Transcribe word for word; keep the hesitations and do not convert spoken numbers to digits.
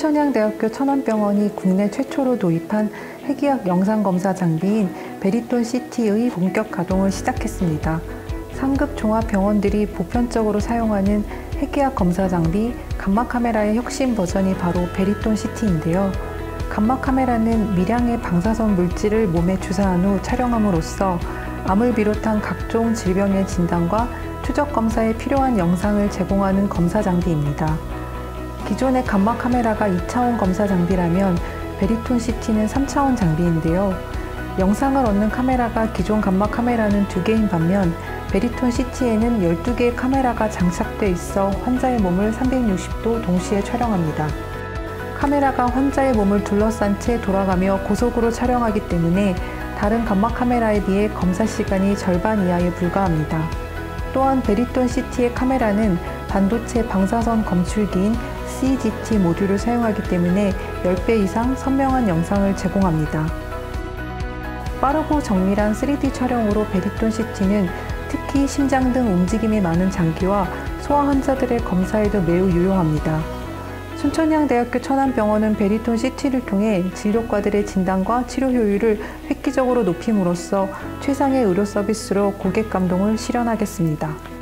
순천향대학교 천안병원이 국내 최초로 도입한 핵의학 영상검사 장비인 베리톤 씨티의 본격 가동을 시작했습니다. 상급 종합병원들이 보편적으로 사용하는 핵의학 검사 장비 감마 카메라의 혁신 버전이 바로 베리톤 씨티인데요. 감마 카메라는 미량의 방사선 물질을 몸에 주사한 후 촬영함으로써 암을 비롯한 각종 질병의 진단과 추적 검사에 필요한 영상을 제공하는 검사 장비입니다. 기존의 감마 카메라가 이 차원 검사 장비라면 베리톤 씨티는 삼 차원 장비인데요. 영상을 얻는 카메라가 기존 감마 카메라는 두 개인 반면 베리톤 씨티에는 열두 개의 카메라가 장착돼 있어 환자의 몸을 삼백육십 도 동시에 촬영합니다. 카메라가 환자의 몸을 둘러싼 채 돌아가며 고속으로 촬영하기 때문에 다른 감마 카메라에 비해 검사 시간이 절반 이하에 불과합니다. 또한 베리톤 씨티의 카메라는 반도체 방사선 검출기인 씨지티 모듈을 사용하기 때문에 십 배 이상 선명한 영상을 제공합니다. 빠르고 정밀한 쓰리디 촬영으로 베리톤 씨티는 특히 심장 등 움직임이 많은 장기와 소아 환자들의 검사에도 매우 유용합니다. 순천향대학교 천안병원은 베리톤 씨티를 통해 진료과들의 진단과 치료 효율을 획기적으로 높임으로써 최상의 의료 서비스로 고객 감동을 실현하겠습니다.